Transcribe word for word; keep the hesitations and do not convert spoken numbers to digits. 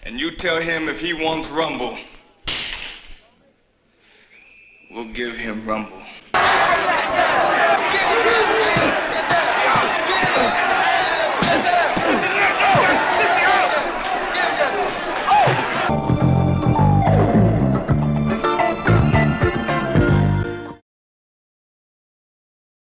and you tell him if he wants rumble, we'll give him rumble.